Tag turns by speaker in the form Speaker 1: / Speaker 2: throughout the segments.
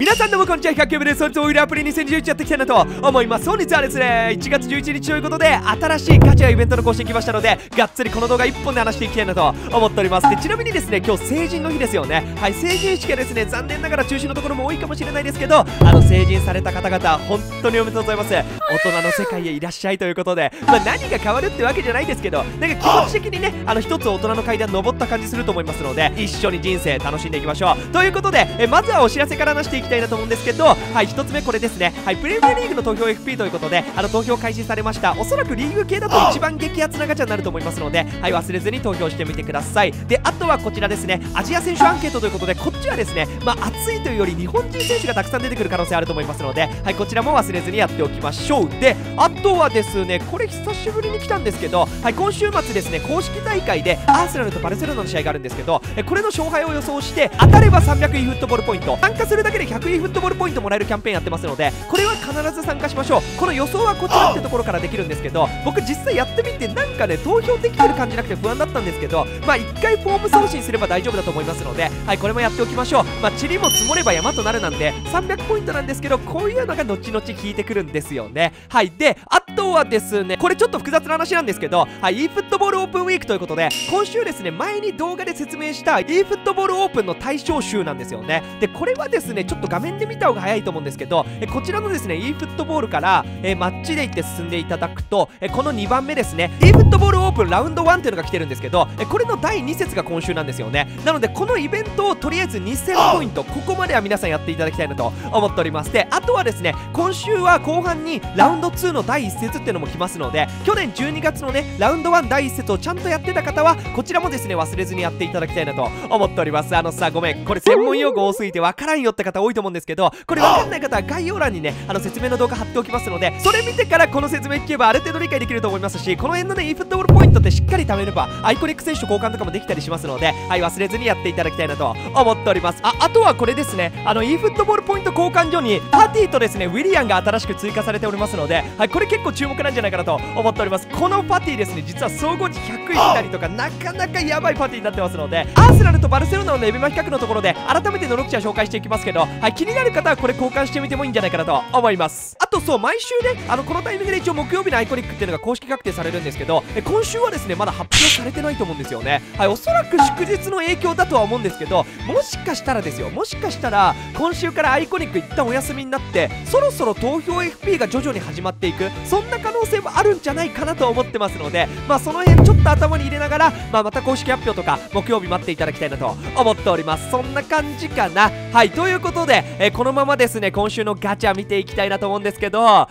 Speaker 1: 皆さんどうもこんにちは、100キューブです。本日オイルアプリ2011やっていきたいなと思います。本日はですね、1月11日ということで、新しいガチャイベントの更新来ましたので、がっつりこの動画1本で話していきたいなと思っております。で、ちなみにですね、今日成人の日ですよね。はい、成人式はですね、残念ながら中止のところも多いかもしれないですけど、成人された方々、本当におめでとうございます。大人の世界へいらっしゃいということで、何が変わるってわけじゃないですけど、なんか気持ち的にね、一つ大人の階段登った感じすると思いますので、一緒に人生楽しんでいきましょう。ということで、まずはお知らせから話していきたいなと思うんですけど、はい、1つ目これですね。はい、プレミアリーグの投票 FP ということで、投票開始されました。おそらくリーグ系だと一番激アツなガチャになると思いますので、はい、忘れずに投票してみてください。で、あとはこちらですね、アジア選手アンケートということで、こっちはですね、熱いというより日本人選手がたくさん出てくる可能性あると思いますので、はい、こちらも忘れずにやっておきましょう。で、あとはですね、これ久しぶりに来たんですけど、はい、今週末ですね、公式大会でアーセナルとバルセロナの試合があるんですけど、これの勝敗を予想して当たれば 300e フットボールポイント、参加するだけで 100e フットボールポイントもらえるキャンペーンやってますので、これは必ず参加しましょう。この予想はこちらってところからできるんですけど、僕実際やってみてなんかね、投票できてる感じなくて不安だったんですけど、1回フォーム送信すれば大丈夫だと思いますので、はい、これもやっておきましょう。塵も積もれば山となるなんで300ポイントなんですけど、こういうのが後々効いてくるんですよね。はい、で、あとはですね、これちょっと複雑な話なんですけど、はい、e フットボールオープンウィークということで、今週ですね、前に動画で説明した e フットボールオープンの対象集なんですよね。で、これはですね、ちょっと画面で見た方が早いと思うんですけど、こちらのですね e フットボールから、マッチで行って進んでいただくと、この2番目ですね、 e フットボールオープンラウンド1っていうのが来てるんですけど、これの第2節が今週なんですよね。なのでこのイベントをとりあえず2000ポイント、ここまでは皆さんやっていただきたいなと思っております。で、あとはですね、今週は後半にラウンド2の第1節っていうのも来ますので、去年12月のねラウンド1第1節をちゃんとやってた方はこちらもですね忘れずにやっていただきたいなと思っております。ごめん、これ専門用語多すぎてわからんよって方多いと思うんですけど、これわかんない方は概要欄にね説明の動画貼っておきますので、それ見てからこの説明聞けばある程度理解できると思いますし、この辺のね e フットボールポイントってしっかり貯めればアイコニック選手と交換とかもできたりしますので、はい、忘れずにやっていただきたいなと思っております。あとはこれですね、e フットボールポイント交換所にパティとですねウィリアンが新しく追加されておりますので、はい、これ結構注目なんじゃないかなと思っております。このパティですね、実は総合値100いったりとかなかなかやばいパティになってますので、アーセナルとバルセロナのレベマ比較のところで改めての6社紹介していきますけど、はい、気になる方はこれ交換してみてもいいんじゃないかなと思います。あとそう、毎週ねこのタイミングで一応木曜日のアイコニックっていうのが公式確定されるんですけど、今週はですねまだ発表されてないと思うんですよね。はい、おそらく祝日の影響だとは思うんですけど、もしかしたらですよ、もしかしたら今週からアイコニック一旦お休みになってそろそろ投票 FP が徐々に始まっていく、そんな可能性もあるんじゃないかなと思ってますので、その辺ちょっと頭に入れながら、また公式発表とか木曜日待っていただきたいなと思っております。そんな感じかな。はい、ということで、このままですね今週のガチャ見ていきたいなと思うんですけど、はい、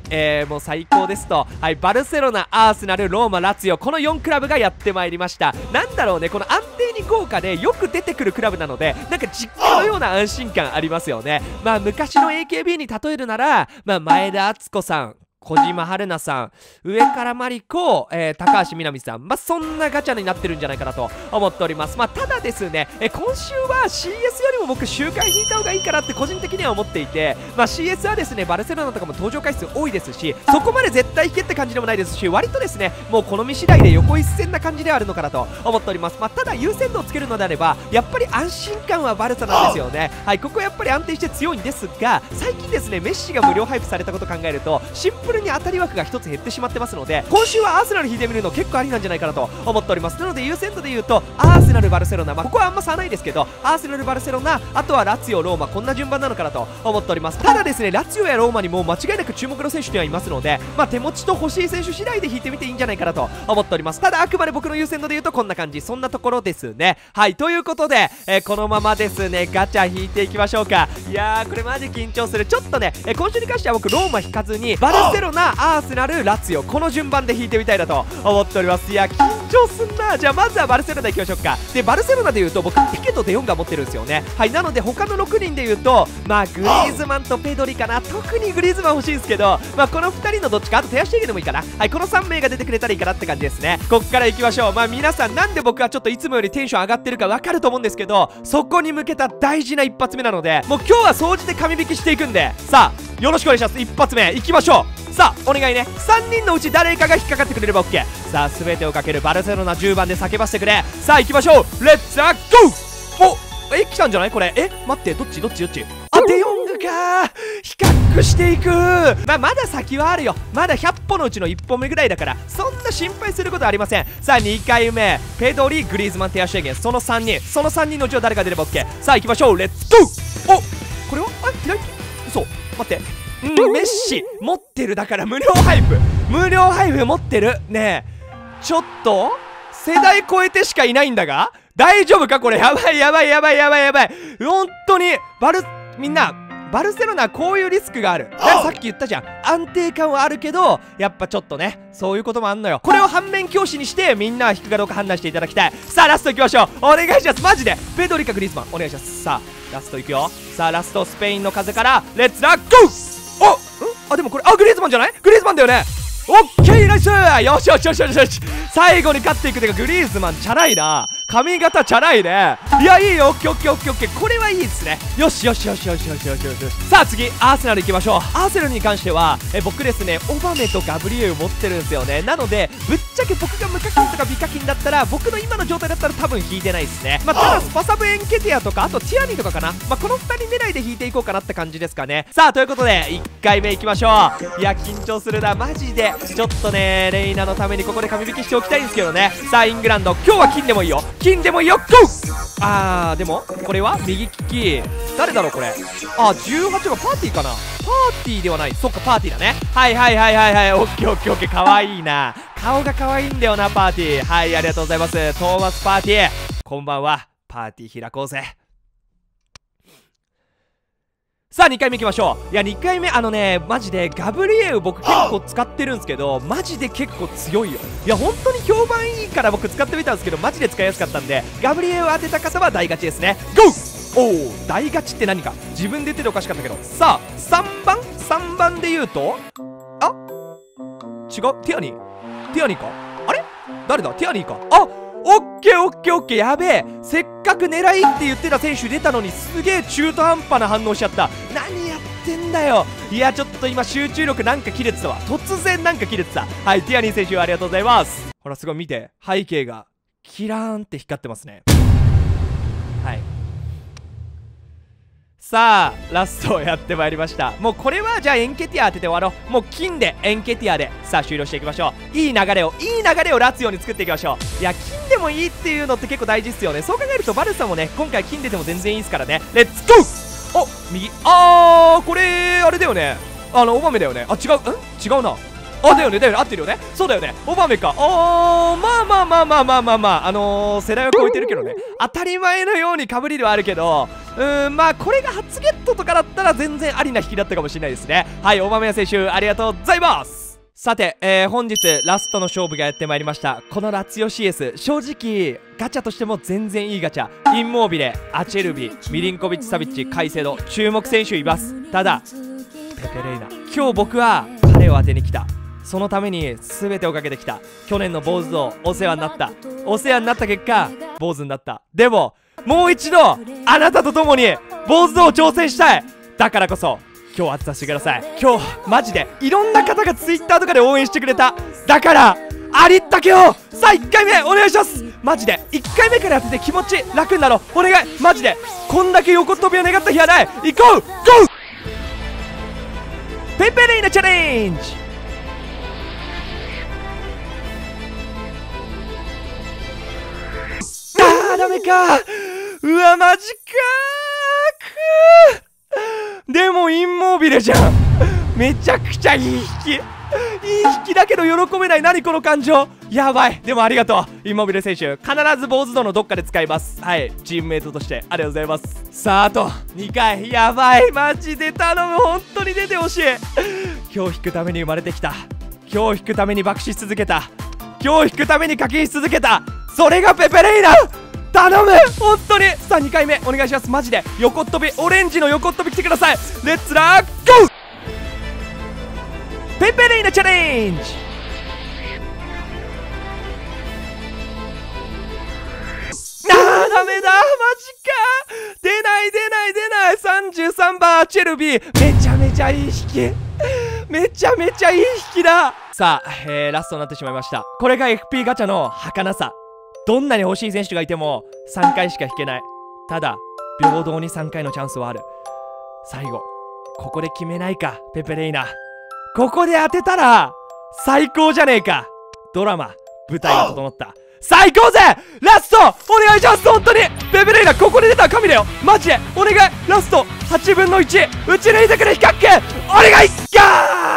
Speaker 1: もう最高ですと、はい、バルセロナ、アーセナル、ローマ、ラツィオ、この4クラブがやってまいりました。なんだろうね、この安定に豪華でよく出てくるクラブなので、なんか実家のような安心感ありますよね。昔の AKB に例えるなら、前田敦子さん、小島春菜さん、上からマリコ、高橋みなみさん、そんなガチャになってるんじゃないかなと思っております。ただですね、今週は CS よりも僕周回引いた方がいいかなって個人的には思っていて、CS はですねバルセロナとかも登場回数多いですし、そこまで絶対引けって感じでもないですし、割とですねもう好み次第で横一線な感じではあるのかなと思っております。ただ優先度をつけるのであればやっぱり安心感はバルサなんですよね。はい、ここやっぱり安定して強いんですが、最近ですねメッシが無料配布されたことを考えるとシンプルに当たり枠が1つ減ってしまってますので、今週はアーセナル引いてみるの結構ありなんじゃないかなと思っております。なので優先度で言うとアーセナル、バルセロナ、ここはあんま差はないですけど、アーセナル、バルセロナ、あとはラツィオ、ローマ、こんな順番なのかなと思っております。ただですねラツィオやローマにも間違いなく注目の選手にはいますので、手持ちと欲しい選手次第で引いてみていいんじゃないかなと思っております。ただあくまで僕の優先度で言うとこんな感じ、そんなところですね。はい、ということで、このままですねガチャ引いていきましょうか。いやーこれマジ緊張する。ちょっとね、今週に関しては僕ローマ引かずにバルセロナ、アーセナル、ラツィオ、この順番で引いてみたいなと思っております。いや緊張すんな。じゃあまずはバルセロナ行きましょうか。でバルセロナで言うと僕ピケとデヨンが持ってるんですよね。はい、なので他の6人で言うとグリーズマンとペドリかな。特にグリーズマン欲しいんですけど、この2人のどっちか、あと手足提げでもいいかな。はい、この3名が出てくれたらいいかなって感じですね。こっから行きましょう。皆さんなんで僕はちょっといつもよりテンション上がってるか分かると思うんですけど、そこに向けた大事な一発目なので、もう今日は総じて神引きしていくんで、さあよろしくお願いします。一発目いきましょう。さあお願いね。3人のうち誰かが引っかかってくれれば OK。 さあ全てをかけるバルセロナ10番で叫ばせてくれ。さあ行きましょう。レッツゴー。お、来たんじゃないこれ。待って、どっちあ、デヨン比較していく。まだ先はあるよ。まだ100歩のうちの1歩目ぐらいだから、そんな心配することはありません。さあ2回目、ペドリ、グリーズマン、テアシェーゲン、その3人のうちは誰が出れば OK。 さあ行きましょう、レッツゴー。お、これは左利き、嘘、待って、メッシ持ってる。だから無料配布持ってるね。えちょっと世代超えてしかいないんだが大丈夫かこれ。やばい。本当にみんなバルセロナこういうリスクがある。さっき言ったじゃん、安定感はあるけどやっぱちょっとね、そういうこともあんのよ。これを反面教師にしてみんなは引くかどうか判断していただきたい。さあラストいきましょう。お願いします。マジでペドリかグリーズマンお願いします。さあラストいくよ。さあラストスペインの風からレッツラッゴー。でもこれグリーズマンじゃない？グリーズマンだよね。オッケー、ナイス。よし。最後に勝っていく。てかグリーズマンチャラいな。髪型チャラいね。いや、いいよ。オッケー。これはいいですね。よし。さあ次アーセナル行きましょう。アーセナルに関しては僕ですね、オバメとガブリエル持ってるんですよね。なのでぶっちゃけ僕が無課金とか美課金だったら、僕の今の状態だったら多分引いてないですね。ただスパサブエンケティアとかあとティアニとかかな。この2人狙いで引いていこうかなって感じですかね。さあということで1回目いきましょう。いや緊張するなマジで。ちょっとねレイナのためにここで紙引きしておきたいんですけどね。さあイングランド、今日は金でもいいよ。ゴー。でもこれは右利き誰だろうこれ。18番パーティーかな。パーティーではない。そっかパーティーだね。はい。オッケー。かわいいな。顔がかわいいんだよなパーティー。はい、ありがとうございます。トーマスパーティー、こんばんは。パーティー開こうぜ。さあ2回目いきましょう。いや2回目マジでガブリエウ僕結構使ってるんですけど、マジで結構強いよ。いや本当に評判いいから僕使ってみたんですけど、マジで使いやすかったんで、ガブリエウ当てた方は大勝ちですね。ゴー。大勝ちって何か自分で言ってておかしかったけど。さあ3番で言うと違う、ティアニーか。あれ誰だ、ティアニーか。オッケー。やべえ、せっかく狙いって言ってた選手出たのにすげえ中途半端な反応しちゃった。何やってんだよ。いやちょっと今集中力なんか切れてたわ。突然なんか切れてた。はい、ティアニー選手ありがとうございます。ほらすごい見て、背景がキラーンって光ってますね。はい、さあラストをやってまいりました。もうこれはじゃあエンケティア当てて終わろう。もう金でエンケティアでさあ終了していきましょう。いい流れをラツィオに作っていきましょう。いや金でもいいっていうのって結構大事っすよね。そう考えるとバルサもね今回金でても全然いいですからね。レッツゴー。右これあれだよね、オバメだよね。違うな。だよね合ってるよね。そうだよね、オバメか。世代は超えてるけどね。当たり前のようにかぶりではあるけど、これが初ゲットとかだったら全然ありな引きだったかもしれないですね。はい、オバメヤ選手ありがとうございます。さて、本日ラストの勝負がやってまいりました。このラツィオ CS 正直ガチャとしても全然いいガチャ。インモービレ、アチェルビ、ミリンコビッチ・サビッチ、カイセド、注目選手います。ただペペレイナ、今日僕は彼を当てに来た。そのために全てをかけてきた。去年の坊主像お世話になった結果坊主になった。でももう一度あなたと共に坊主像を挑戦したい。だからこそ今日当てさせてください。今日マジでいろんな方が Twitter とかで応援してくれた。だからありったけをさあ1回目お願いします。マジで1回目から当てて気持ち楽になろう。お願いマジで。こんだけ横跳びを願った日はない。行こうゴー。ペペレイナチャレンジ。ダメか。うわマジかー。でもインモービレじゃん。めちゃくちゃいい引きだけど喜べない。何この感情やばい。でもありがとうインモービレ選手。必ず坊主度のどっかで使います。はい、チームメイトとしてありがとうございます。さああと2回。やばいマジで頼む。本当に出てほしい。今日引くために生まれてきた。今日引くために爆死し続けた。今日引くために課金し続けた。それがペペレイナ。頼む本当に。さあ2回目お願いします。マジで横っ飛び、オレンジの横っ飛び来てください。レッツラーゴー。ペペレイナチャレンジ。ダメだマジか。出ない33番チェルビー。めちゃめちゃいい引き。めちゃめちゃいい引きだ。さあ、ラストになってしまいました。これが FP ガチャの儚さ。どんなに欲しい選手がいても3回しか引けない。ただ平等に3回のチャンスはある。最後ここで決めないか、ペペレイナ。ここで当てたら最高じゃねえか。ドラマ、舞台が整った。最高ぜ。ラストお願いします。本当にペペレイナ、ここで出たら神だよ。マジでお願い。ラスト8分の1打ち抜いてくれ、比較権お願い。ガー